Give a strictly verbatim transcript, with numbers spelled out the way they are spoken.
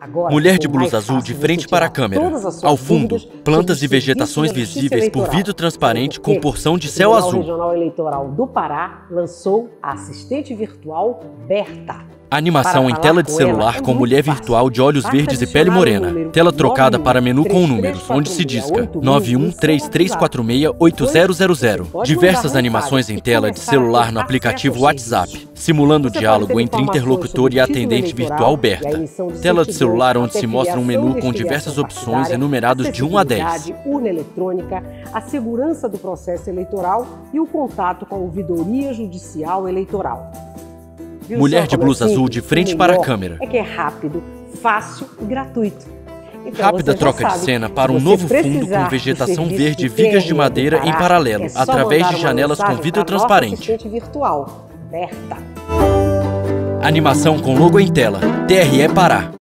Agora, Mulher de ficou mais blusa azul fácil de você frente para a tirar câmera. todas as suas Ao fundo, dúvidas plantas sobre e o serviço vegetações da Justiça visíveis por Eleitoral. vidro transparente com Porque porção de o céu Tribunal azul. Regional Eleitoral do Pará lançou a assistente virtual Berta. Animação em Para tela falar de com celular ela é com muito mulher fácil. virtual de olhos Basta verdes e pele adicionar o morena. número Tela trocada nove um para menu com três três números, onde se quatro seis disca oito nove um três três quatro seis oito zero zero zero. Pode Diversas mandar animações mensagem em e tela de começar celular a no ter aplicativo acesso ao WhatsApp, serviço. simulando o Você diálogo pode ter entre informações interlocutor sobre e o título atendente eleitoral virtual e a Berta. emissão de Tela de certidão, celular onde até se mostra um filiação, menu com diversas desfiliação opções partidária, enumerados de um a dez. acessibilidade, urna eletrônica, a segurança do processo eleitoral e o contato com a ouvidoria judicial eleitoral. Viu Mulher só de como é blusa azul simples? de frente O para a melhor câmera. É que é rápido, fácil e gratuito. Então, Rápida você já troca de sabe, cena para se um você novo fundo precisar com do vegetação serviço verde e do vigas de T R E madeira do em Pará, paralelo, é só através mandar de uma janelas com mensagem vidro para a nossa transparente. assistente virtual, Berta. Animação com logo em tela. T R E Pará.